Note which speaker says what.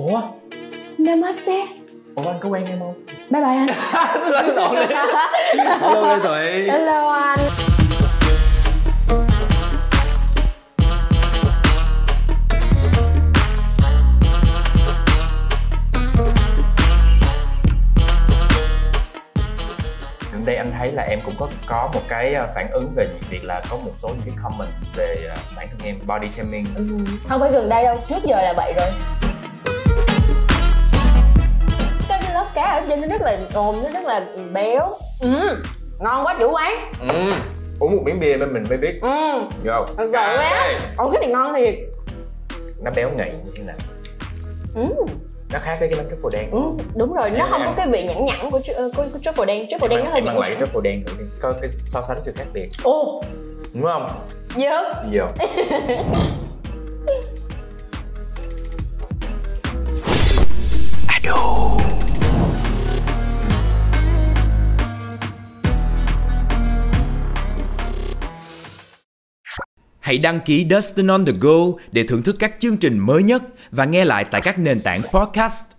Speaker 1: Ủa?
Speaker 2: Namaste.
Speaker 1: Ủa anh có quen em không?
Speaker 2: Bye bye anh.
Speaker 1: Lộn lộn đi. Hello Lê Thụy.
Speaker 2: Hello anh.
Speaker 1: Gần đây anh thấy là em cũng có một cái phản ứng về việc là có một số những cái comment về bản thân em body shaming.
Speaker 2: Không phải gần đây đâu, trước giờ là vậy rồi. Cái lớp cá ở trên nó rất là ồn, nó rất là béo. Ngon quá chủ quán.
Speaker 1: Uống một miếng bia bên mình mới biết. Vô.
Speaker 2: Thật sự á. Ồ, cái này ngon thiệt.
Speaker 1: Nó béo ngậy như thế nào? Nó khác với cái bánh truffle đen.
Speaker 2: Đúng rồi, nó không có cái vị nhẵn nhẵn của truffle đen. Truffle đen nó hơi nhẵn.
Speaker 1: Mang lại cái truffle đen thử đi, có cái so sánh sự khác biệt.
Speaker 2: Ồ,
Speaker 1: đúng không?
Speaker 2: dơ.
Speaker 1: Vô.
Speaker 3: Hãy đăng ký Dustin on the Go để thưởng thức các chương trình mới nhất và nghe lại tại các nền tảng podcast